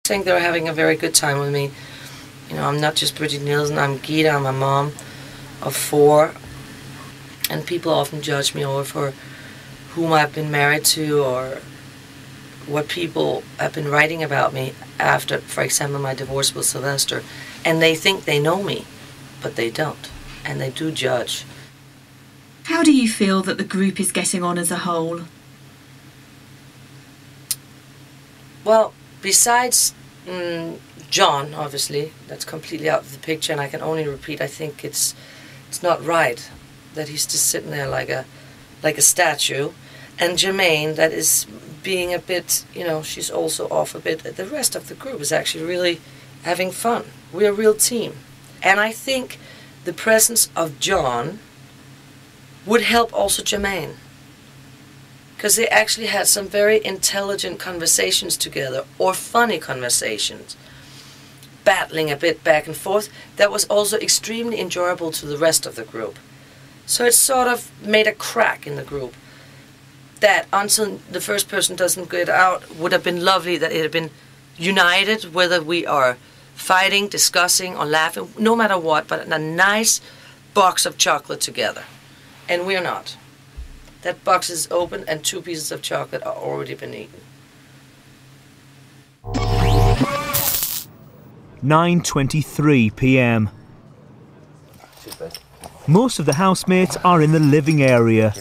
think they're having a very good time with me. You know, I'm not just Bridget Nielsen, I'm Gita, I'm a mom of 4. And people often judge me over for whom I've been married to or what people have been writing about me after, for example, my divorce with Sylvester. And they think they know me, but they don't. And they do judge. How do you feel that the group is getting on as a whole? Well, besides John, obviously, that's completely out of the picture, and I can only repeat, I think it's not right that he's just sitting there like a statue. And Jermaine, that is being a bit, you know, she's also off a bit. The rest of the group is actually really having fun. We're a real team. And I think the presence of John would help also Jermaine. Because they actually had some very intelligent conversations together, or funny conversations, battling a bit back and forth. That was also extremely enjoyable to the rest of the group. So it sort of made a crack in the group that until the first person doesn't get out, would have been lovely that it had been united, whether we are fighting, discussing, or laughing, no matter what, but a nice box of chocolate together. And we're not. That box is open and 2 pieces of chocolate are already been eaten. 9:23 p.m. Most of the housemates are in the living area.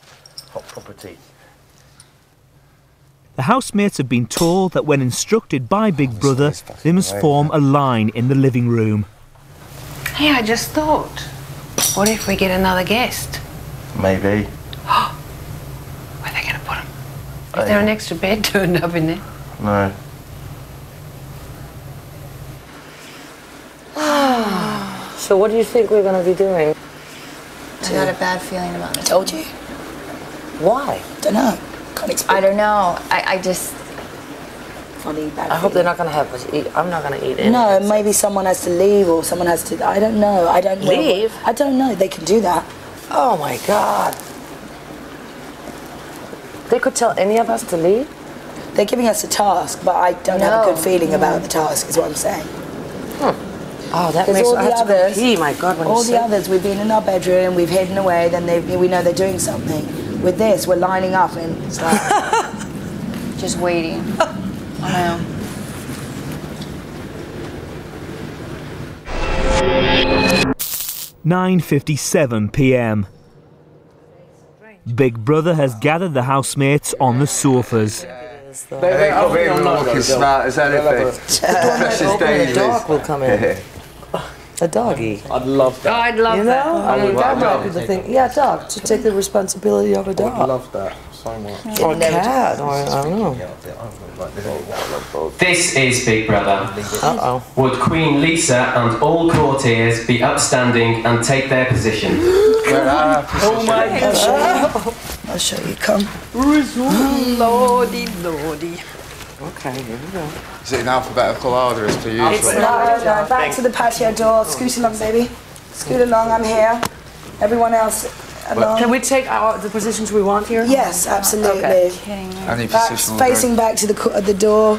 The housemates have been told that when instructed by Big Brother, they must form a line in the living room. Hey, I just thought, what if we get another guest? Maybe. Where are they going to put him? Is there an extra bed turned up in there? No. So what do you think we're going to be doing? I got a bad feeling about this. Told you. Why? Don't know. Can't explain. I don't know. I just... Funny, bad I hope they're not going to have us eat. I'm not going to eat anything. No, maybe someone has to leave or someone has to... I don't know. I don't know. Leave? I don't know. They can do that. Oh my God. They could tell any of us to leave? They're giving us a task, but I don't have a good feeling about the task, is what I'm saying. Oh, that makes all I the have others, to go pee, my God. When all you the others, we've been in our bedroom, we've hidden away, then we know they're doing something. With this, we're lining up and it's like... just waiting. I know. "9:57 p.m. Big Brother has gathered the housemates on the sofas. They come in looking smart as anything. The dog will come in. A doggy. I'd love that. Oh, I'd love You that. know? I mean, that might be the thing. Yeah, dog. To take the responsibility of a dog. I'd love that so much. Or a cat. Or, I don't know. This is Big Brother. Uh-oh. Would Queen Lisa and all courtiers be upstanding and take their position? Oh my God. I'll show you, come. Lordy, lordy. Okay, here we go. Is it in alphabetical order as per usual? It's not. No, back to the patio door. Scoot along, baby. Scoot along, I'm here. Everyone else along. Can we take the positions we want here? Yes, absolutely. Okay. Any Back, position facing back to the door.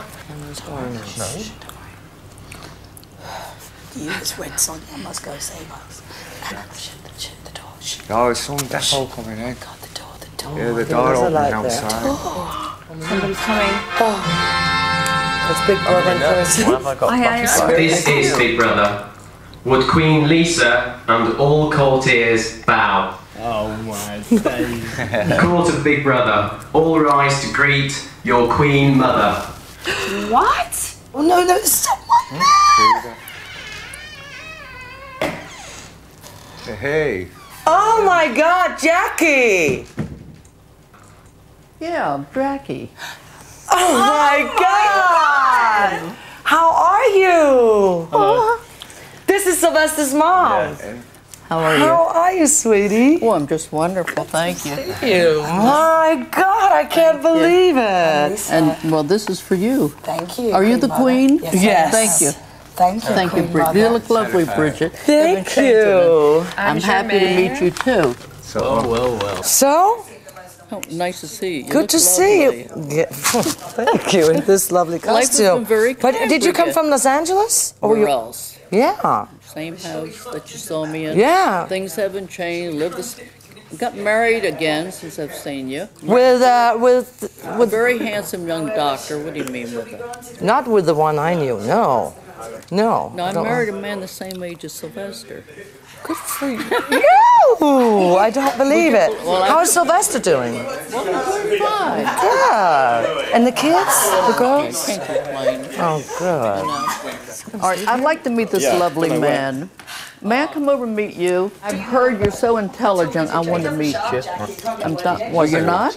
You just went, Sonia must go save us. Shut the door. Oh, there's some defo coming in. God, the door. Yeah, the door opening outside. Somebody's coming. It's Big Brother. This is Big Brother. Would Queen Lisa and all courtiers bow? Oh my days. Court of Big Brother, all rise to greet your Queen Mother. What? Oh no, there's someone there. Hey. Oh my God, Jackie! Yeah, Jackie. Oh my God! How are you? Hello. This is Sylvester's mom. How are you? How are you, sweetie? Oh, I'm just wonderful, thank you. My God, I can't believe it. And, well, this is for you. Thank you. Are you the Mother. queen? Yes. Thank you. Thank you. Thank you, Queen Bridget. You Mother. look lovely, Bridget. Thank you. I'm happy to meet you, too. Oh, well, well. So, Oh, nice to see you. You Good look to see you. lovely. Yeah. Thank you, in this lovely Life has costume. been very But kind did you with come you. from Los Angeles? Where else? Yeah. Same house that you saw me in. Yeah. Things haven't changed. Got married again since I've seen you. With A very handsome young doctor. What do you mean with it? not with the one I knew. No. No. No, I don't- married a man the same age as Sylvester. Good for you. No, I don't believe it. How's Sylvester doing? Well, I'm doing fine. Good. And the kids? The girls? Can't complain. Oh, good. All right, I'd like to meet this lovely man. May I come over and meet you? I've heard you're so intelligent. I want to meet you. Well, you're not?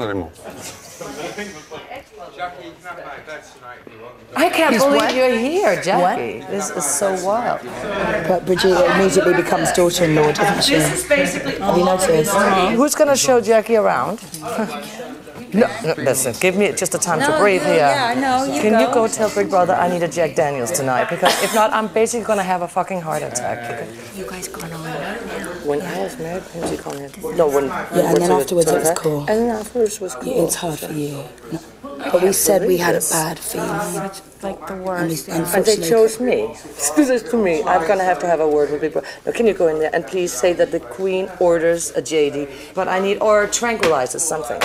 I can't He's believe what? you're here, Jackie. What? This is so wild. But Bridget immediately becomes daughter-in-law, doesn't she? This is basically. Have you noticed? Who's going to show Jackie around? No, listen, give me just a time to breathe here. Yeah, I know. Can you go tell Big Brother I need a Jack Daniels tonight? Because if not, I'm basically going to have a fucking heart attack. You guys going on right now? When I was married, when did you come here? No, when. Yeah, and then afterwards it was cool. And then afterwards was cool. It's hard for you. No. But we said we had a bad feeling. Like the And, worst. we, And they unfortunately, chose me. This is to me. I'm going to have a word with Big Brother. Now, can you go in there and please say that the Queen orders a JD? But I need, or tranquilizers, something.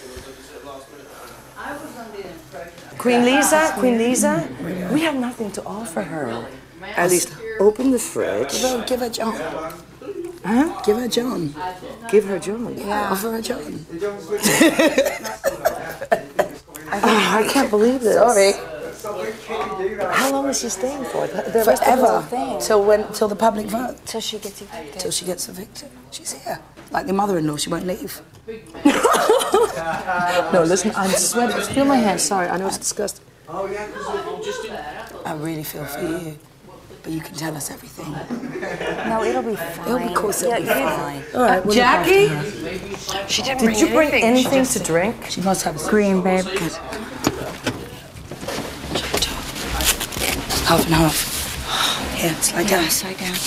Queen Lisa, we have nothing to offer her. At least open the fridge. Give her John. Huh? Give her John. Give her John. Yeah. Offer her John. I can't believe this. Sorry. How long is she staying for? Forever. Till when? Till the public vote. Till she gets evicted. Till she gets evicted. She's here. Like the mother-in-law, she won't leave. No, listen, I'm sweating. Feel my hand. Sorry, I know it's disgusting. I really feel for you. But you can tell us everything. No, it'll be fine. It'll be cool, it'll be fine. All right, we'll Jackie? look after her. She didn't Did you bring anything to drink? She must have a Green, babe. Good. Half and half. Here, slide down. Slide down.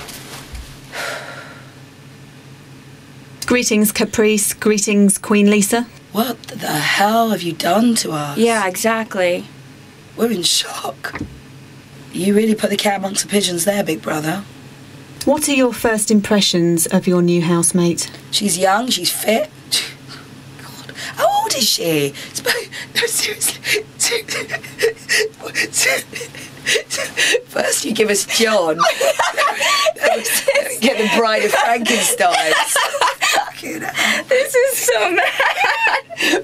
Greetings, Caprice. Greetings, Queen Lisa. What the hell have you done to us? Yeah, exactly. We're in shock. You really put the cat amongst the pigeons there, Big Brother. What are your first impressions of your new housemate? She's young, she's fit. God, how old is she? No, seriously. First you give us John. Get the Bride of Frankenstein. This is so mad.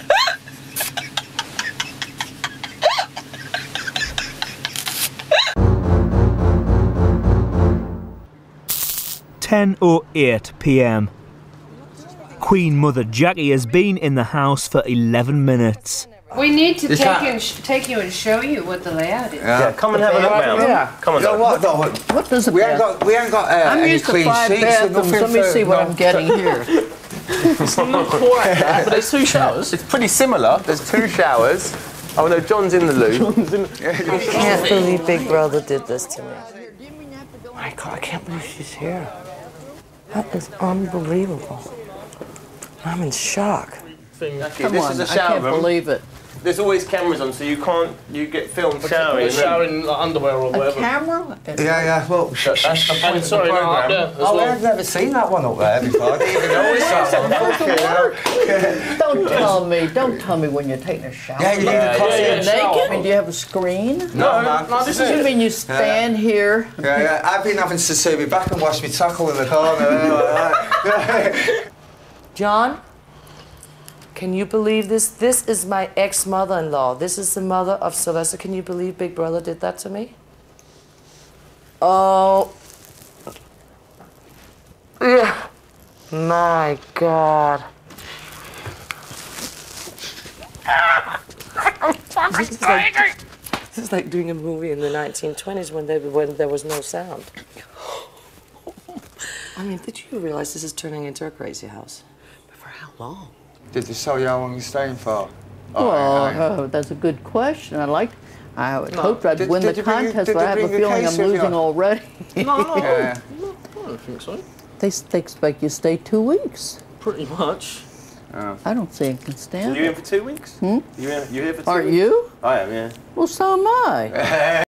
10:08 p.m. Queen Mother Jackie has been in the house for 11 minutes. We need to take you and show you what the layout is. Yeah, come and have a look round. Yeah. Come on. You know what? What does it We ain't got I'm any used to clean 5 sheets. bathrooms. Let me see what I'm getting here. It's not quite that, but there's 2 showers. It's pretty similar. There's 2 showers. Oh no, John's in the loo. I can't believe Big Brother did this to me. My God, I can't believe she's here. That is unbelievable. I'm in shock. Jackie, Come this on, is a I shower can't room. believe it. There's always cameras on, so you get filmed showering. Showering like underwear or A whatever. camera? Yeah, well, That's the point of the Sorry, no, programme. yeah, as oh, well. I've never seen that one up there before. I didn't even know it's Don't tell me when you're taking a shower. Yeah, you leave the closet. Are you naked? And do you have a screen? No, man. No, this is You it. mean you stand here? Yeah, I've been having to serve me back and wash my tackle in the corner. Like that. John, can you believe this? This is my ex-mother-in-law. This is the mother of Sylvester. Can you believe Big Brother did that to me? Oh. Yeah. My God. This is like doing a movie in the 1920s when there was no sound. I mean, did you realize this is turning into a crazy house? But for how long? Did they tell you how long you're staying for? Oh, that's a good question. I would hoped I'd win the did you bring- contest, did but I they have a bring the feeling case I'm with you? losing already. No. Yeah. I don't think so. They expect you to stay 2 weeks. Pretty much. Oh. I don't see I can stand You it. in for 2 weeks? Hmm? You here for 2 Aren't weeks? you? I am, yeah. Well, so am I.